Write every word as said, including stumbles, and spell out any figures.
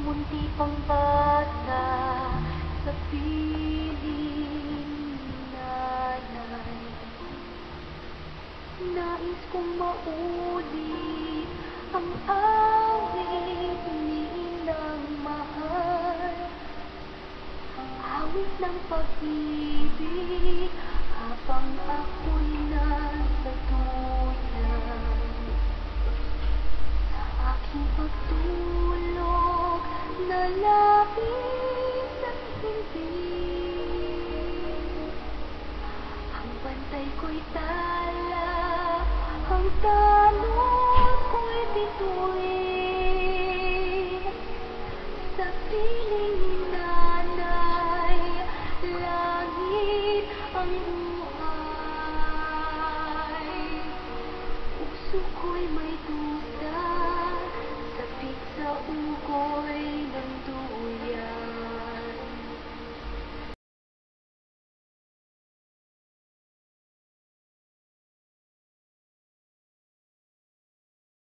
munti pang bata sa piling nanay. Nais kong maulit ang awit ni inang mahal, awit ng pag-ibig habang ako'y nasa duyan. Sa aking pagtulog na labis ang hindi, ang bantay ko'y tala, ang talon ko'y bituin sa piling